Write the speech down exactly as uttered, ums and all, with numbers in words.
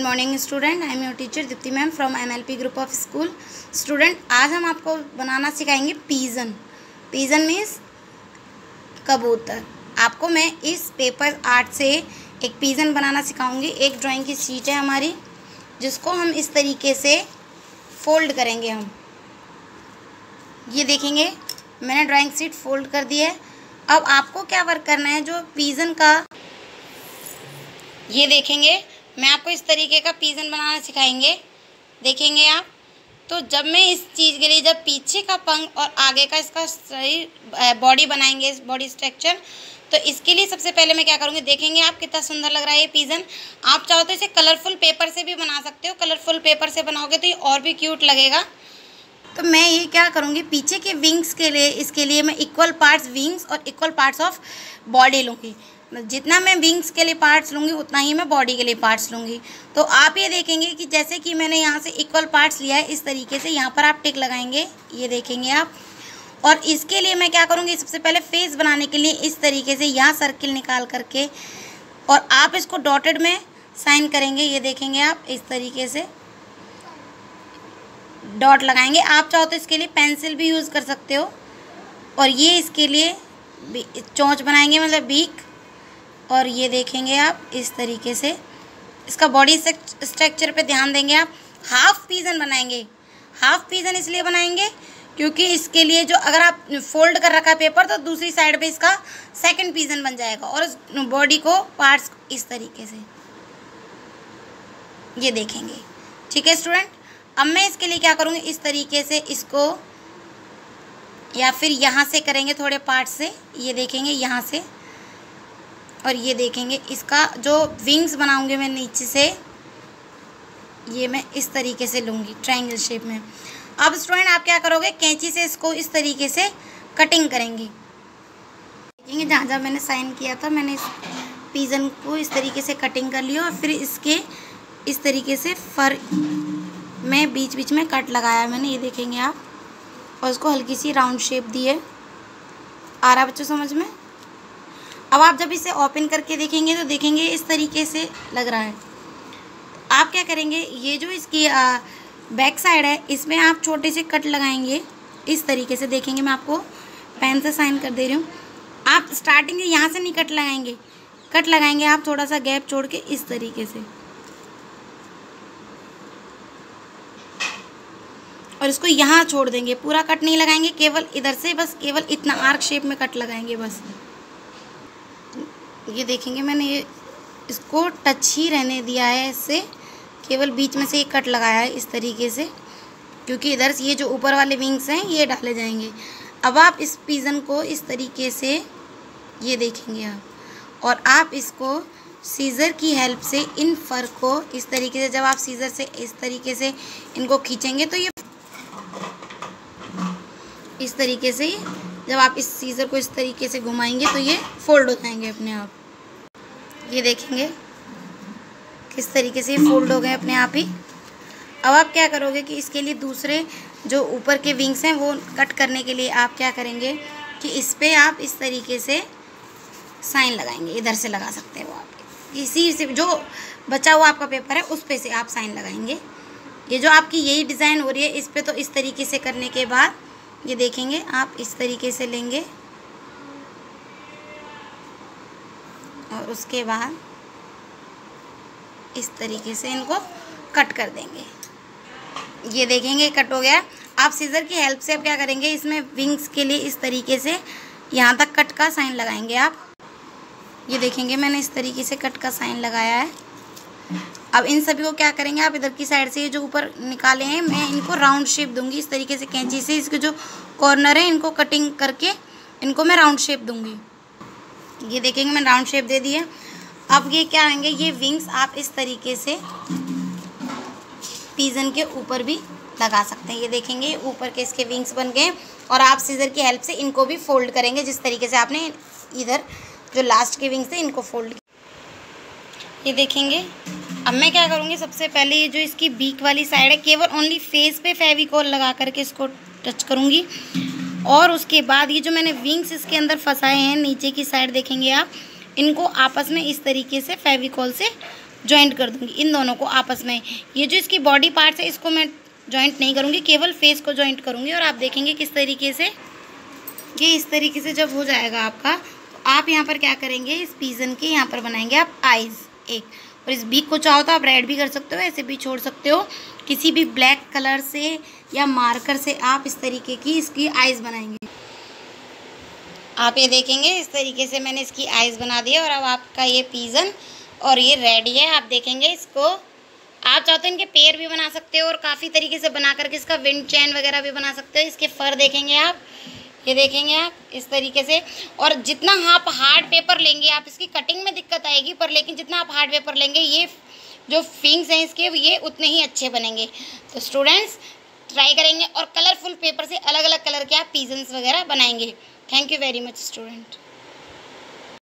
Morning student, I am your teacher Deepti ma'am from MLP group of school. Student, आज हम आपको बनाना सिखाएंगे pigeon. Pigeon means कबूतर। आपको मैं इस पेपर आर्ट से एक पीजन बनाना सिखाऊंगी। एक ड्राइंग की शीट है हमारी, जिसको हम इस तरीके से फोल्ड करेंगे। हम ये देखेंगे, मैंने ड्राइंग शीट फोल्ड कर दी है। अब आपको क्या वर्क करना है, जो पीजन का, ये देखेंगे, मैं आपको इस तरीके का पीजन बनाना सिखाएंगे। देखेंगे आप, तो जब मैं इस चीज़ के लिए जब पीछे का पंख और आगे का इसका सही बॉडी बनाएंगे, इस बॉडी स्ट्रक्चर, तो इसके लिए सबसे पहले मैं क्या करूँगी, देखेंगे आप कितना सुंदर लग रहा है ये पीजन। आप चाहो तो इसे कलरफुल पेपर से भी बना सकते हो। कलरफुल पेपर से बनाओगे तो ये और भी क्यूट लगेगा। तो मैं ये क्या करूँगी, पीछे के विंग्स के लिए, इसके लिए मैं इक्वल पार्ट्स विंग्स और इक्वल पार्ट्स ऑफ बॉडी लूँगी। जितना मैं विंग्स के लिए पार्ट्स लूँगी उतना ही मैं बॉडी के लिए पार्ट्स लूँगी। तो आप ये देखेंगे कि जैसे कि मैंने यहाँ से इक्वल पार्ट्स लिया है, इस तरीके से यहाँ पर आप टिक लगाएंगे, ये देखेंगे आप। और इसके लिए मैं क्या करूँगी, सबसे पहले फेस बनाने के लिए इस तरीके से यहाँ सर्किल निकाल करके, और आप इसको डॉटेड में साइन करेंगे, ये देखेंगे आप, इस तरीके से डॉट लगाएंगे। आप चाहो तो इसके लिए पेंसिल भी यूज़ कर सकते हो। और ये इसके लिए चोंच बनाएंगे, मतलब बीक। और ये देखेंगे आप इस तरीके से, इसका बॉडी स्ट्रक्चर पे ध्यान देंगे आप। हाफ पीजन बनाएंगे। हाफ पीजन इसलिए बनाएंगे क्योंकि इसके लिए जो, अगर आप फोल्ड कर रखा है पेपर, तो दूसरी साइड पे इसका सेकंड पीजन बन जाएगा। और इस बॉडी को पार्ट्स इस तरीके से, ये देखेंगे। ठीक है स्टूडेंट, अब मैं इसके लिए क्या करूँगी, इस तरीके से इसको, या फिर यहाँ से करेंगे थोड़े पार्ट से, ये देखेंगे यहाँ से। और ये देखेंगे इसका जो विंग्स बनाऊंगे मैं नीचे से, ये मैं इस तरीके से लूँगी ट्रायंगल शेप में। अब स्टूडेंट आप क्या करोगे, कैंची से इसको इस तरीके से कटिंग करेंगे। देखेंगे जहाँ जहाँ मैंने साइन किया था, मैंने इस पीजन को इस तरीके से कटिंग कर लिया। और फिर इसके इस तरीके से फर में बीच बीच में कट लगाया मैंने, ये देखेंगे आप। और उसको हल्की सी राउंड शेप दी है। आ रहा बच्चों समझ में? अब आप जब इसे ओपन करके देखेंगे तो देखेंगे इस तरीके से लग रहा है। आप क्या करेंगे, ये जो इसकी आ, बैक साइड है, इसमें आप छोटे से कट लगाएंगे इस तरीके से। देखेंगे मैं आपको पेन से साइन कर दे रही हूँ। आप स्टार्टिंग यहाँ से नहीं कट लगाएंगे, कट लगाएंगे आप थोड़ा सा गैप छोड़ के इस तरीके से। और इसको यहाँ छोड़ देंगे, पूरा कट नहीं लगाएंगे, केवल इधर से, बस केवल इतना आर्क शेप में कट लगाएंगे बस। ये देखेंगे मैंने ये इसको टच ही रहने दिया है, इससे केवल बीच में से ये कट लगाया है इस तरीके से, क्योंकि इधर से ये जो ऊपर वाले विंग्स हैं ये डाले जाएंगे। अब आप इस पीजन को इस तरीके से, ये देखेंगे आप, और आप इसको सीज़र की हेल्प से इन फर को इस तरीके से, जब आप सीज़र से इस तरीके से इनको खींचेंगे तो ये इस तरीके से, जब आप इस सीज़र को इस तरीके से घुमाएंगे तो ये फोल्ड हो जाएंगे अपने आप। ये देखेंगे किस तरीके से ये फोल्ड हो गए अपने आप ही। अब आप क्या करोगे कि इसके लिए दूसरे जो ऊपर के विंग्स हैं वो कट करने के लिए आप क्या करेंगे कि इस पे आप इस तरीके से साइन लगाएंगे। इधर से लगा सकते हो आप, इसी से जो बचा हुआ आपका पेपर है उस पे से आप साइन लगाएंगे। ये जो आपकी यही डिज़ाइन हो रही है, इस पे तो इस तरीके से करने के बाद ये देखेंगे आप इस तरीके से लेंगे, और उसके बाद इस तरीके से इनको कट कर देंगे। ये देखेंगे कट हो गया। आप सीजर की हेल्प से अब क्या करेंगे, इसमें विंग्स के लिए इस तरीके से यहाँ तक कट का साइन लगाएंगे आप। ये देखेंगे मैंने इस तरीके से कट का साइन लगाया है। अब इन सभी को क्या करेंगे, आप इधर की साइड से ये जो ऊपर निकाले हैं, मैं इनको राउंड शेप दूंगी इस तरीके से कैंची से। इसके जो कॉर्नर है इनको कटिंग करके इनको मैं राउंड शेप दूंगी। ये देखेंगे मैं राउंड शेप दे दी है। अब ये क्या आएंगे, ये विंग्स आप इस तरीके से पीजन के ऊपर भी लगा सकते हैं। ये देखेंगे ऊपर के इसके विंग्स बन गए, और आप सीजर की हेल्प से इनको भी फोल्ड करेंगे जिस तरीके से आपने इधर जो लास्ट के विंग्स थे इनको फोल्ड। ये देखेंगे अब मैं क्या करूँगी, सबसे पहले ये जो इसकी बीक वाली साइड है, केवल ओनली फेस पे फेविकॉल लगा करके इसको टच करूँगी। और उसके बाद ये जो मैंने विंग्स इसके अंदर फंसाए हैं नीचे की साइड, देखेंगे आप, इनको आपस में इस तरीके से फेविकॉल से जॉइंट कर दूँगी इन दोनों को आपस में। ये जो इसकी बॉडी पार्ट्स है इसको मैं जॉइंट नहीं करूँगी, केवल फेस को जॉइंट करूँगी। और आप देखेंगे किस तरीके से ये इस तरीके से जब हो जाएगा आपका, तो आप यहाँ पर क्या करेंगे, इस पिजन के यहाँ पर बनाएंगे आप आइज़ एक। और इस बीक को चाहो तो आप रेड भी कर सकते हो, ऐसे भी छोड़ सकते हो। किसी भी ब्लैक कलर से या मार्कर से आप इस तरीके की इसकी आइज़ बनाएंगे। आप ये देखेंगे इस तरीके से मैंने इसकी आइज़ बना दी है। और अब आपका ये पिजन और ये रेडी है। आप देखेंगे इसको, आप चाहो तो इनके पैर भी बना सकते हो और काफ़ी तरीके से बना करके इसका विंड चैन वगैरह भी बना सकते हो। इसके फर देखेंगे आप, ये देखेंगे आप इस तरीके से। और जितना आप हार्ड पेपर लेंगे, आप इसकी कटिंग में दिक्कत आएगी, पर लेकिन जितना आप हार्ड पेपर लेंगे, ये जो फिंग्स हैं इसके ये उतने ही अच्छे बनेंगे। तो स्टूडेंट्स ट्राई करेंगे और कलरफुल पेपर से अलग अलग कलर के आप पिजन्स वगैरह बनाएंगे। Thank you very much student.